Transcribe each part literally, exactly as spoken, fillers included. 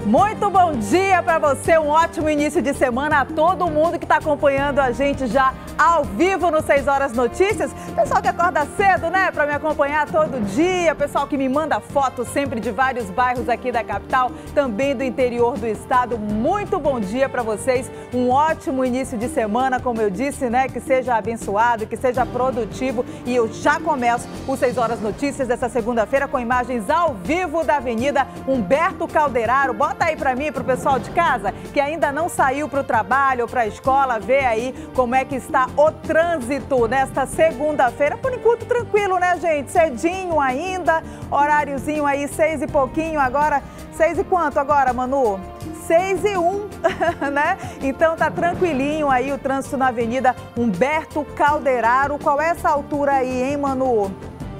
Muito bom dia para você, um ótimo início de semana a todo mundo que está acompanhando a gente já ao vivo no seis horas Notícias. Pessoal que acorda cedo, né, para me acompanhar todo dia, pessoal que me manda fotos sempre de vários bairros aqui da capital, também do interior do estado. Muito bom dia para vocês, um ótimo início de semana, como eu disse, né, que seja abençoado, que seja produtivo. E eu já começo o seis horas Notícias dessa segunda-feira com imagens ao vivo da Avenida Humberto Calderaro. Bota aí para mim, para o pessoal de casa, que ainda não saiu para o trabalho ou para a escola, ver aí como é que está o trânsito nesta segunda-feira. Por enquanto, tranquilo, né, gente? Cedinho ainda, horáriozinho aí, seis e pouquinho agora. Seis e quanto agora, Manu? Seis e um, né? Então tá tranquilinho aí o trânsito na Avenida Humberto Calderaro. Qual é essa altura aí, hein, Manu?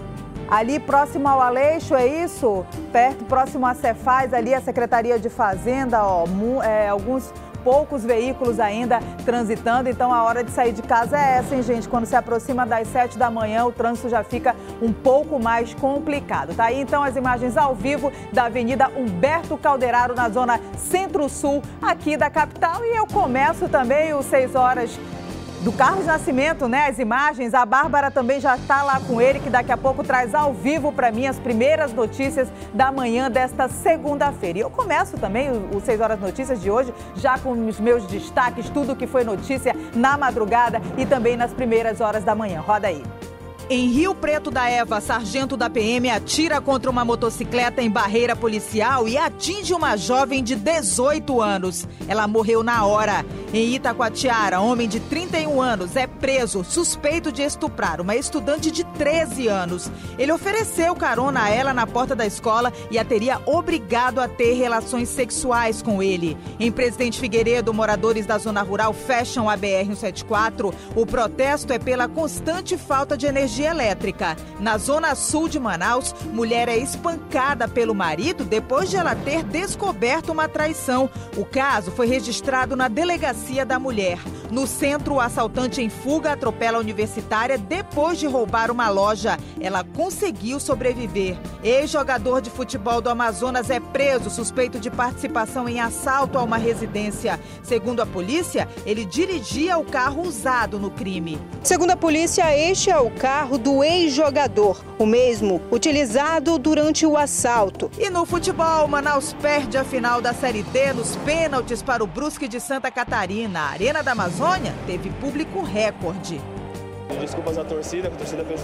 Ali próximo ao Aleixo, é isso? Perto, próximo à Cefaz, ali a Secretaria de Fazenda, ó, é, alguns poucos veículos ainda transitando, então a hora de sair de casa é essa, hein, gente? Quando se aproxima das sete da manhã, o trânsito já fica um pouco mais complicado. Tá aí então as imagens ao vivo da Avenida Humberto Calderaro, na zona centro-sul aqui da capital. E eu começo também os seis horas do Carlos Nascimento, né? As imagens, a Bárbara também já está lá com ele, que daqui a pouco traz ao vivo para mim as primeiras notícias da manhã desta segunda-feira. E eu começo também o seis horas Notícias de hoje, já com os meus destaques, tudo que foi notícia na madrugada e também nas primeiras horas da manhã. Roda aí. Em Rio Preto da Eva, sargento da P M atira contra uma motocicleta em barreira policial e atinge uma jovem de dezoito anos. Ela morreu na hora. Em Itacoatiara, homem de trinta e um anos é preso, suspeito de estuprar uma estudante de treze anos. Ele ofereceu carona a ela na porta da escola e a teria obrigado a ter relações sexuais com ele. Em Presidente Figueiredo, moradores da zona rural fecham a B R cento e setenta e quatro. O protesto é pela constante falta de energia elétrica. Na zona sul de Manaus, mulher é espancada pelo marido depois de ela ter descoberto uma traição. O caso foi registrado na delegacia da mulher. No centro, o assaltante em fuga atropela a universitária depois de roubar uma loja. Ela conseguiu sobreviver. Ex-jogador de futebol do Amazonas é preso, suspeito de participação em assalto a uma residência. Segundo a polícia, ele dirigia o carro usado no crime. Segundo a polícia, este é o carro do ex-jogador, o mesmo utilizado durante o assalto. E no futebol, Manaus perde a final da Série D nos pênaltis para o Brusque de Santa Catarina. A Arena da Amazônia teve público recorde. Desculpas à torcida, a torcida fez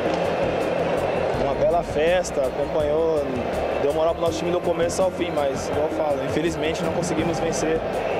um, uma bela festa, acompanhou, deu moral para o nosso time do começo ao fim, mas, igual eu falo, infelizmente não conseguimos vencer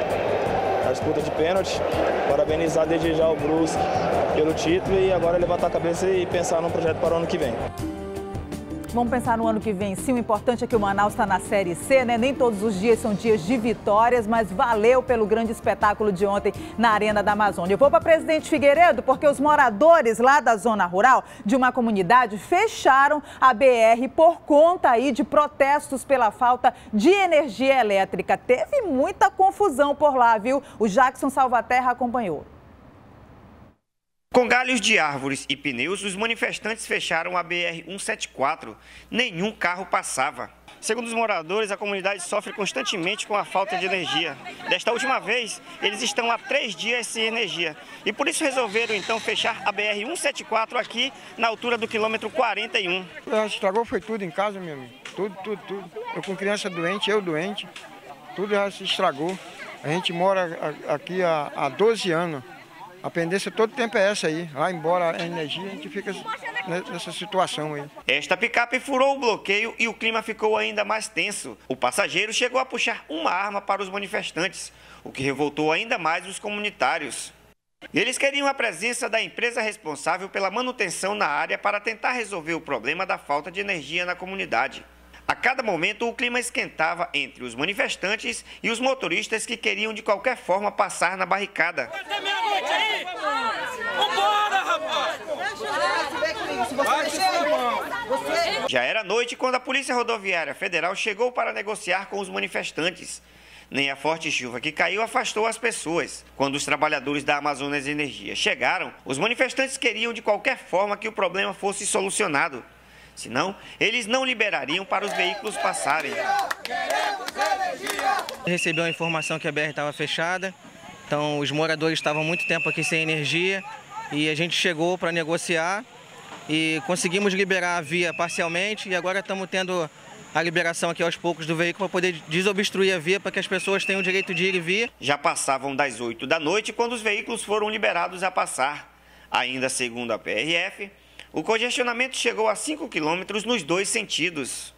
a disputa de pênalti. Parabenizar desde já o Brusque pelo título e agora levantar a cabeça e pensar num projeto para o ano que vem. Vamos pensar no ano que vem, sim. O importante é que o Manaus está na Série C, né? Nem todos os dias são dias de vitórias, mas valeu pelo grande espetáculo de ontem na Arena da Amazônia. Eu vou para Presidente Figueiredo porque os moradores lá da zona rural de uma comunidade fecharam a B R por conta aí de protestos pela falta de energia elétrica. Teve muita confusão por lá, viu? O Jackson Salvaterra acompanhou. Com galhos de árvores e pneus, os manifestantes fecharam a B R cento e setenta e quatro. Nenhum carro passava. Segundo os moradores, a comunidade sofre constantemente com a falta de energia. Desta última vez, eles estão há três dias sem energia. E por isso resolveram, então, fechar a B R cento e setenta e quatro aqui na altura do quilômetro quarenta e um. Estragou, foi tudo em casa, meu amigo. Tudo, tudo, tudo. Eu com criança doente, eu doente. Tudo já se estragou. A gente mora aqui há, há doze anos. A pendência todo tempo é essa aí. Vai embora a energia, a gente fica nessa situação aí. Esta picape furou o bloqueio e o clima ficou ainda mais tenso. O passageiro chegou a puxar uma arma para os manifestantes, o que revoltou ainda mais os comunitários. Eles queriam a presença da empresa responsável pela manutenção na área para tentar resolver o problema da falta de energia na comunidade. A cada momento, o clima esquentava entre os manifestantes e os motoristas que queriam de qualquer forma passar na barricada. Já era noite quando a Polícia Rodoviária Federal chegou para negociar com os manifestantes. Nem a forte chuva que caiu afastou as pessoas. Quando os trabalhadores da Amazonas Energia chegaram, os manifestantes queriam de qualquer forma que o problema fosse solucionado. Senão, eles não liberariam para os veículos passarem. Recebeu a informação que a B R estava fechada, então os moradores estavam muito tempo aqui sem energia e a gente chegou para negociar e conseguimos liberar a via parcialmente e agora estamos tendo a liberação aqui aos poucos do veículo para poder desobstruir a via para que as pessoas tenham o direito de ir e vir. Já passavam das oito da noite quando os veículos foram liberados a passar. Ainda segundo a P R F, o congestionamento chegou a cinco quilômetros nos dois sentidos.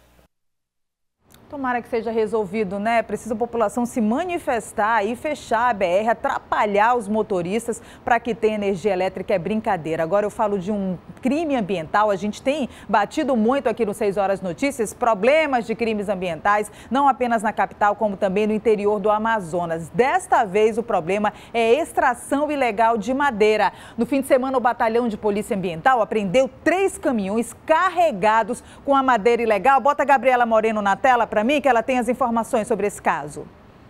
Tomara que seja resolvido, né? Precisa a população se manifestar e fechar a B R, atrapalhar os motoristas para que tenha energia elétrica, é brincadeira. Agora eu falo de um crime ambiental, a gente tem batido muito aqui no seis horas Notícias, problemas de crimes ambientais, não apenas na capital, como também no interior do Amazonas. Desta vez o problema é extração ilegal de madeira. No fim de semana o Batalhão de Polícia Ambiental apreendeu três caminhões carregados com a madeira ilegal. Bota a Gabriela Moreno na tela para mim, que ela tem as informações sobre esse caso.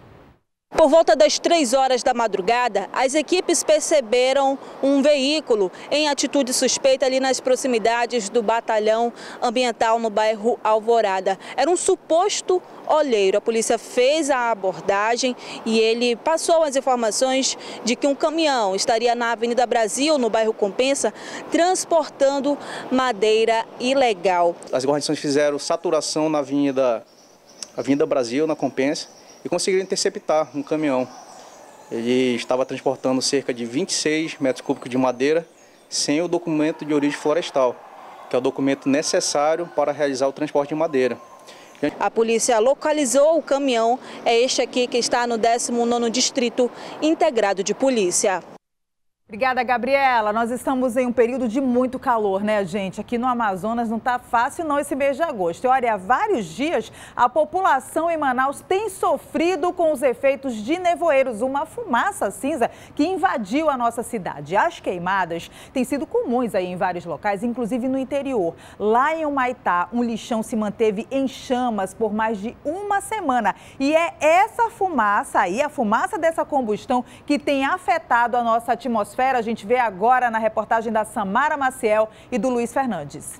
Por volta das três horas da madrugada, as equipes perceberam um veículo em atitude suspeita ali nas proximidades do Batalhão Ambiental no bairro Alvorada. Era um suposto oleiro. A polícia fez a abordagem e ele passou as informações de que um caminhão estaria na Avenida Brasil, no bairro Compensa, transportando madeira ilegal. As guarnições fizeram saturação na Avenida, Avenida Brasil, na Compensa, e conseguiram interceptar um caminhão. Ele estava transportando cerca de vinte e seis metros cúbicos de madeira sem o documento de origem florestal, que é o documento necessário para realizar o transporte de madeira. A polícia localizou o caminhão, é este aqui que está no décimo nono Distrito Integrado de Polícia. Obrigada, Gabriela. Nós estamos em um período de muito calor, né, gente? Aqui no Amazonas não está fácil não esse mês de agosto. E olha, há vários dias a população em Manaus tem sofrido com os efeitos de nevoeiros, uma fumaça cinza que invadiu a nossa cidade. As queimadas têm sido comuns aí em vários locais, inclusive no interior. Lá em Humaitá, um lixão se manteve em chamas por mais de uma semana. E é essa fumaça aí, a fumaça dessa combustão, que tem afetado a nossa atmosfera. A gente vê agora na reportagem da Samara Maciel e do Luiz Fernandes.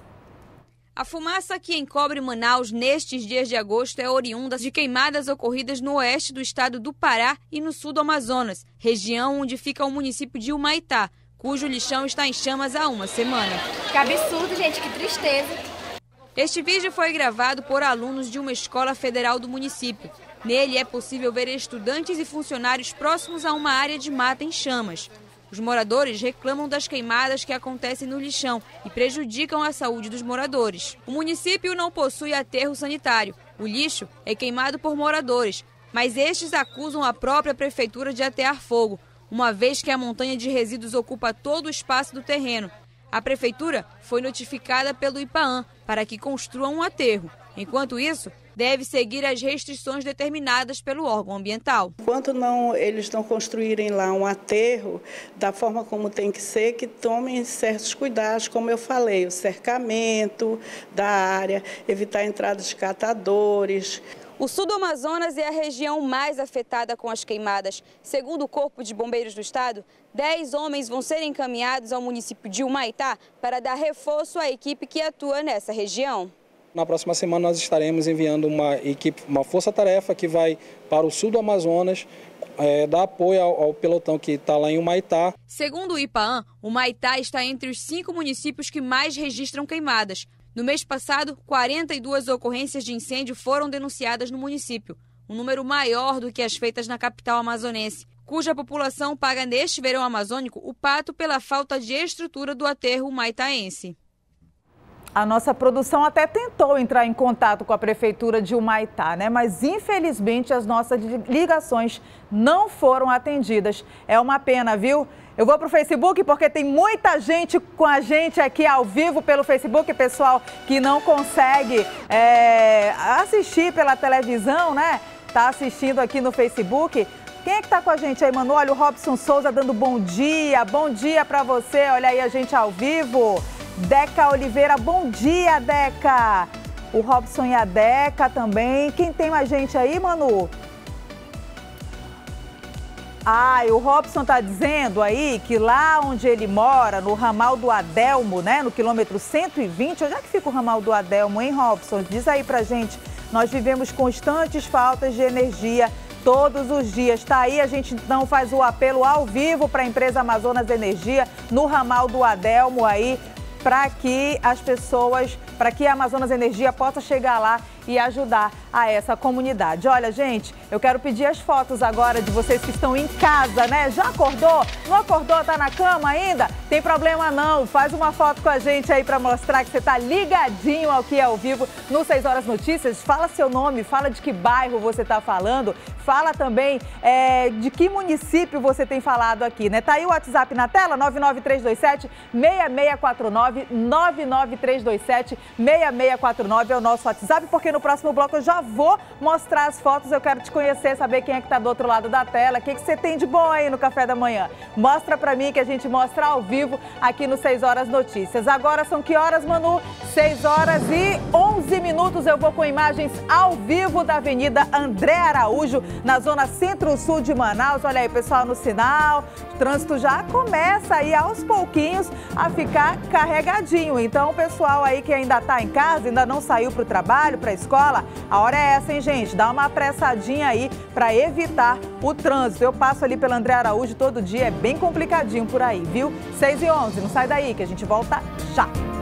A fumaça que encobre Manaus nestes dias de agosto é oriunda de queimadas ocorridas no oeste do estado do Pará e no sul do Amazonas, região onde fica o município de Humaitá, cujo lixão está em chamas há uma semana. Que absurdo, gente, que tristeza. Este vídeo foi gravado por alunos de uma escola federal do município. Nele é possível ver estudantes e funcionários próximos a uma área de mata em chamas. Os moradores reclamam das queimadas que acontecem no lixão e prejudicam a saúde dos moradores. O município não possui aterro sanitário. O lixo é queimado por moradores, mas estes acusam a própria prefeitura de atear fogo, uma vez que a montanha de resíduos ocupa todo o espaço do terreno. A prefeitura foi notificada pelo IPAAM para que construa um aterro. Enquanto isso, deve seguir as restrições determinadas pelo órgão ambiental. Enquanto não, eles não construírem lá um aterro da forma como tem que ser, que tomem certos cuidados, como eu falei, o cercamento da área, evitar a entrada de catadores. O sul do Amazonas é a região mais afetada com as queimadas. Segundo o Corpo de Bombeiros do Estado, dez homens vão ser encaminhados ao município de Humaitá para dar reforço à equipe que atua nessa região. Na próxima semana nós estaremos enviando uma equipe, uma força-tarefa que vai para o sul do Amazonas, é, dar apoio ao, ao pelotão que está lá em Humaitá. Segundo o IPAAM, Humaitá está entre os cinco municípios que mais registram queimadas. No mês passado, quarenta e duas ocorrências de incêndio foram denunciadas no município, um número maior do que as feitas na capital amazonense, cuja população paga neste verão amazônico o pato pela falta de estrutura do aterro humaitaense. A nossa produção até tentou entrar em contato com a prefeitura de Humaitá, né? Mas infelizmente as nossas ligações não foram atendidas. É uma pena, viu? Eu vou para o Facebook porque tem muita gente com a gente aqui ao vivo pelo Facebook, pessoal que não consegue é, assistir pela televisão, né? Tá assistindo aqui no Facebook. Quem é que tá com a gente aí, mano? Olha, o Robson Souza dando bom dia. Bom dia para você. Olha aí a gente ao vivo. Deca Oliveira, bom dia, Deca. O Robson e a Deca também. Quem tem mais gente aí, Manu? Ah, e o Robson está dizendo aí que lá onde ele mora, no ramal do Adelmo, né, no quilômetro cento e vinte, onde é que fica o ramal do Adelmo, hein, Robson? Diz aí pra gente. Nós vivemos constantes faltas de energia todos os dias. Tá aí, a gente então faz o apelo ao vivo para a empresa Amazonas Energia, no ramal do Adelmo aí, para que as pessoas, para que a Amazonas Energia possa chegar lá e ajudar a essa comunidade. Olha, gente, eu quero pedir as fotos agora de vocês que estão em casa, né? Já acordou? Não acordou? Tá na cama ainda? Tem problema não, faz uma foto com a gente aí para mostrar que você tá ligadinho ao que é ao vivo no seis horas Notícias. Fala seu nome, fala de que bairro você tá falando, fala também é, de que município você tem falado aqui, né? Tá aí o WhatsApp na tela, nove nove três dois sete, seis seis quatro nove, nove nove três dois sete, seis seis quatro nove é o nosso WhatsApp, porque no próximo bloco eu já vou mostrar as fotos, eu quero te conhecer, saber quem é que tá do outro lado da tela, o que, que você tem de bom aí no café da manhã. Mostra pra mim que a gente mostra ao vivo aqui no seis horas Notícias. Agora são que horas, Manu? seis horas e onze minutos, eu vou com imagens ao vivo da Avenida André Araújo, na zona centro-sul de Manaus. Olha aí, pessoal, no sinal, o trânsito já começa aí aos pouquinhos a ficar carregadinho. Então, o pessoal aí que ainda tá em casa, ainda não saiu pro trabalho, pra escola, a hora é essa, hein, gente? Dá uma apressadinha aí para evitar o trânsito. Eu passo ali pela André Araújo todo dia, é bem complicadinho por aí, viu? seis e onze, não sai daí que a gente volta já.